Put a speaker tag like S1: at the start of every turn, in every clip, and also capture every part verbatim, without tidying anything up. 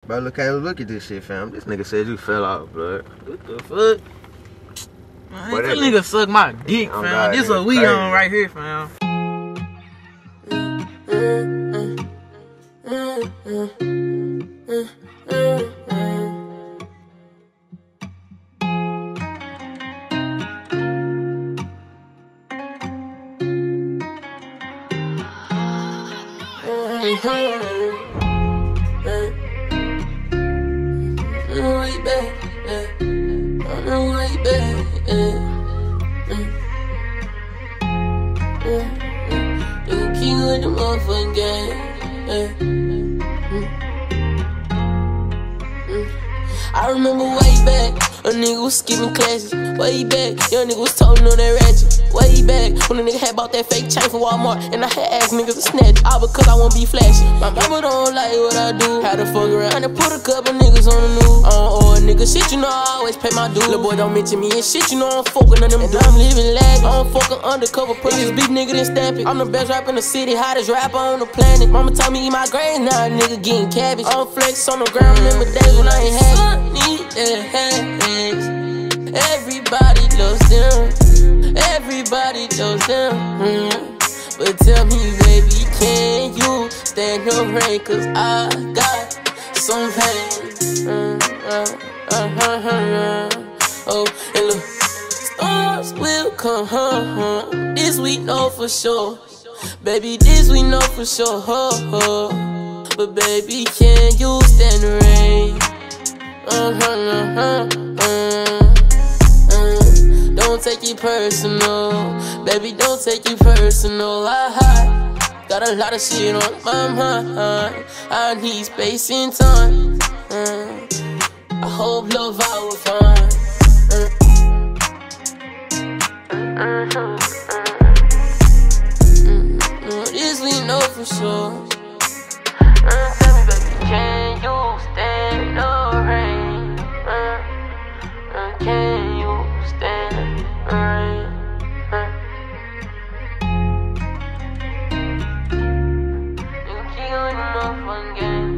S1: Bro, look, Caleb, look at this shit, fam. This nigga said you fell off, blood. What the fuck?
S2: Man, this nigga suck my dick, fam. God, this what we crazy. On right here, fam.
S3: Way back, way back, you keep with the motherfucking game. I remember way back, a nigga was skipping classes. Way back, young nigga was toting on that ratchet. Way back, when a nigga had bought that fake chain from Walmart, and I had asked niggas to snatch it, all because I won't be flashy. My mama don't like what I do. Had to fuck around and put a couple niggas on the news. I don't owe a nigga shit, you know I always pay my dues. Little boy don't mention me and shit, you know I'm fucking on them. And I'm living lavish. I don't fucking undercover, put this big nigga then stamp it. I'm the best rapper in the city, hottest rapper on the planet. Mama told me eat my grains, now a nigga getting cabbage. I don't flex on the ground, remember days when I ain't had it. Everybody loves them. Everybody loves them. Mm. But tell me, baby, can you stand your rain? Cause I got some pain. Mm, uh, uh, uh, uh, oh, and look, stars will come. Uh, this we know for sure. Baby, this we know for sure. But baby, can you stand the rain? Uh-huh, uh-huh, uh, uh, don't take it personal, baby, don't take it personal. I, I got a lot of shit on my mind. I need space and time. uh, I hope love I will find. uh, uh, uh, uh, uh, This we know for sure. uh, Tell me, baby, can you stand the rain? Can you stand the rain? You keep on the motherfucking game.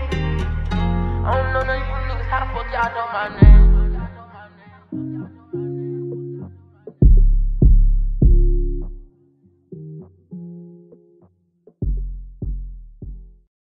S3: I don't know none of you niggas how the fuck y'all know my name.